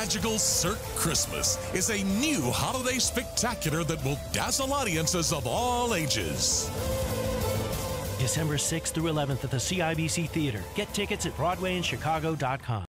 Magical Cirque Christmas is a new holiday spectacular that will dazzle audiences of all ages. December 6th through 11th at the CIBC Theater. Get tickets at BroadwayInChicago.com.